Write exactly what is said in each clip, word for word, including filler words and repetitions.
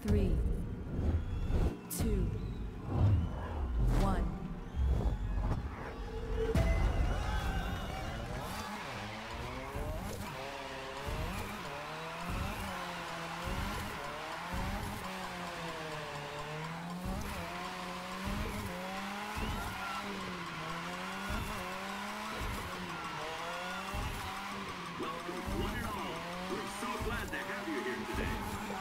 Three, two, one. Welcome, one and all. We're so glad to have you here today.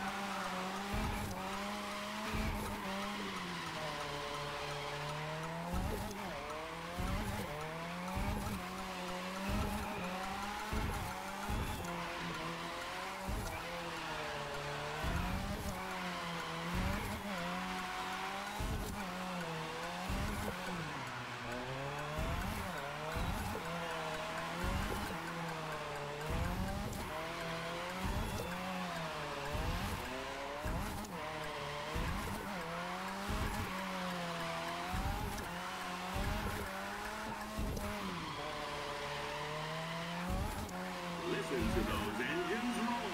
Listen to those engines roar.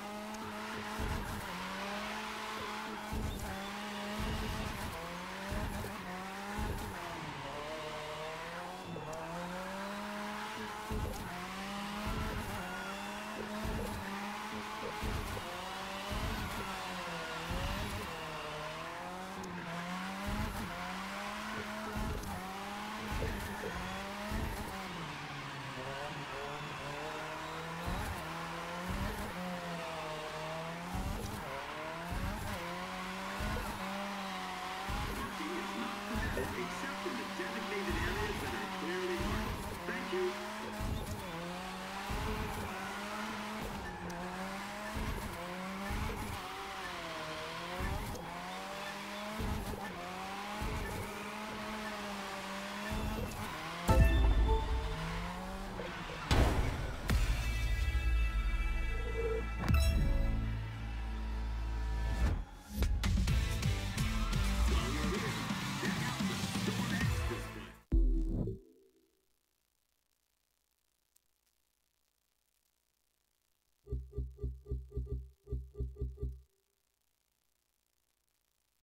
Parking is not permitted except in the designated areas that are clearly marked. Thank you.